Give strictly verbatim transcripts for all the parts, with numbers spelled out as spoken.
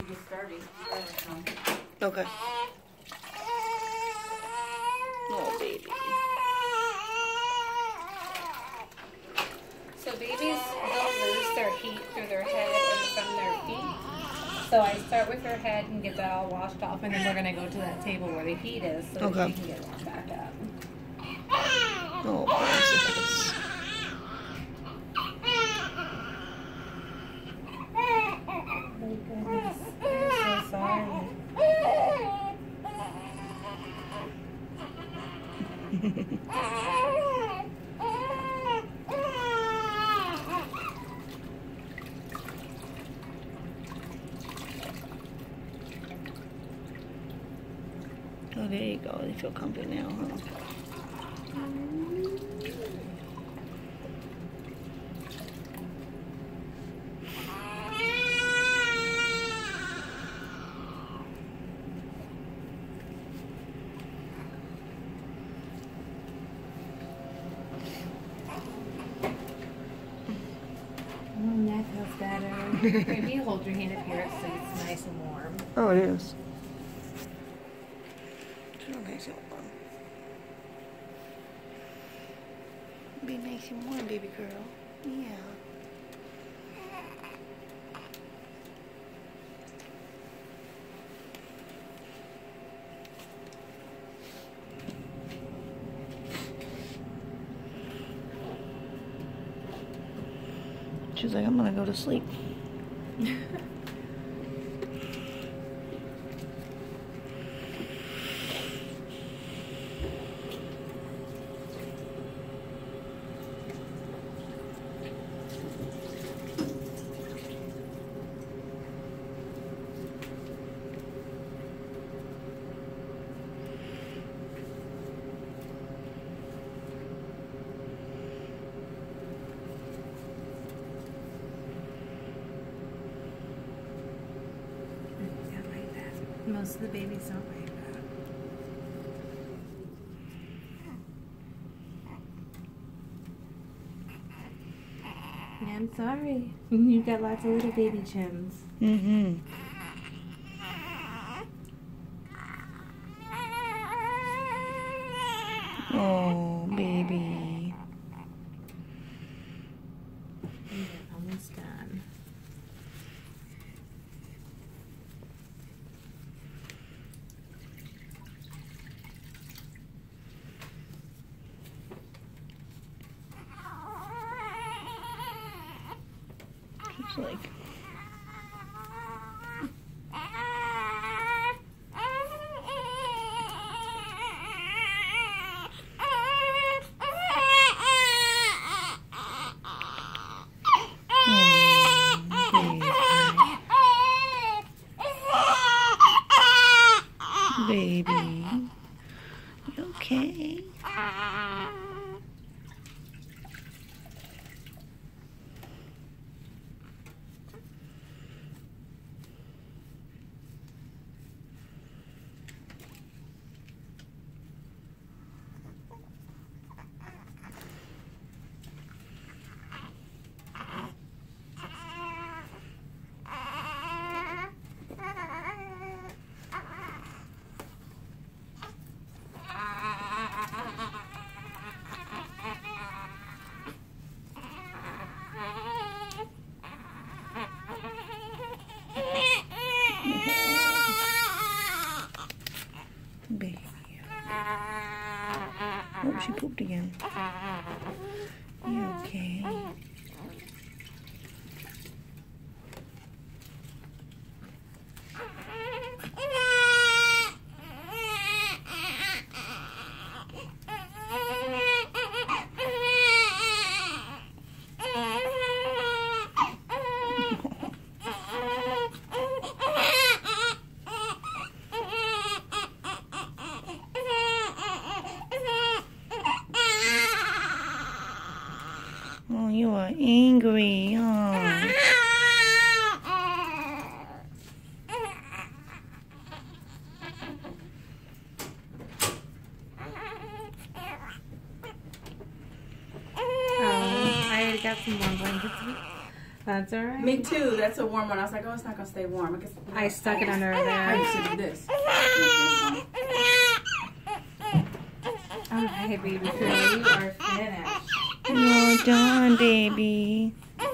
just started. Okay. Oh, baby. So babies don't lose their heat through their head and from their feet. So I start with her head and get that all washed off, and then we're gonna go to that table where the heat is, so Okay. that she can get washed back up. Oh, princess. Oh goodness, I'm so sorry. Oh, there you go. You feel comfy now, huh? Oh, that feels better. Maybe hold your hand up here so it's nice and warm. Oh, it is. It's real nice and warm. Be nice and warm, baby girl. Yeah. She's like, I'm gonna go to sleep. Most of the babies don't like that. Yeah, I'm sorry. You've got lots of little baby chins. Mm-hmm. Oh, baby. We're almost done. It's like... Baby, you okay? Baby. Oh, she pooped again. You okay? Oh, you are angry, huh? Um, I already got some warm blankets. That's all right. Me too. That's a warm one. I was like, oh, it's not gonna stay warm. I guess I stuck it under I there. used to do this. Okay, baby girl, you are finished. Well done, baby.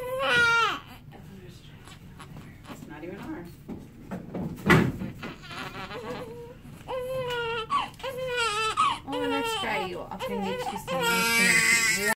It's not even hard. Oh, let's dry you off and get you some nice